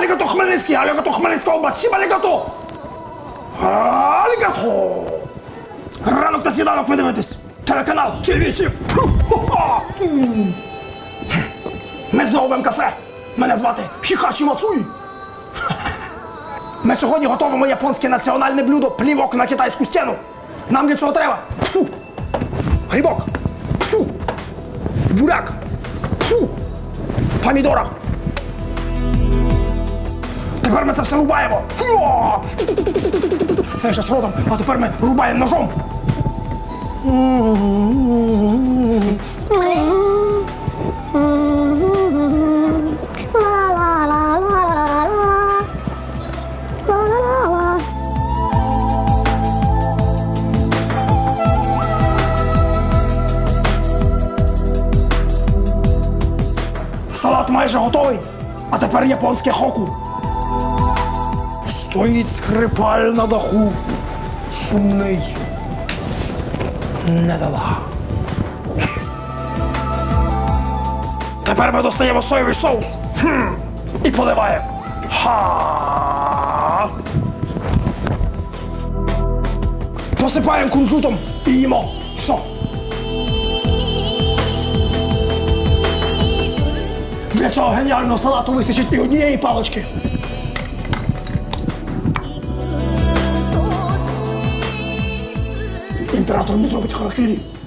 Алігато Хмельницький, алігато Хмельницька область, всім алігато! Алігато! Ранок та сніданок ви дивитесь. Телеканал ТВ7. Ми знову в МКафе. Мене звати Хікачі Мацуї. Ми сьогодні готуємо японське національне блюдо плівок на китайську стіну. Нам для цього треба грибок, буряк, помідора. Тепер ми це все рубаємо. Це я ще з родом, а тепер ми рубаємо ножом. Салат майже готовий, а тепер японське хоку. Стоїть скрипаль на даху, сумний недолаг. Тепер ми достаємо соєвий соус і поливаємо. Посипаємо кунжутом і їмо. Все. Для цього геніального салату вистачить і однієї палички. Імператор не зробить характері.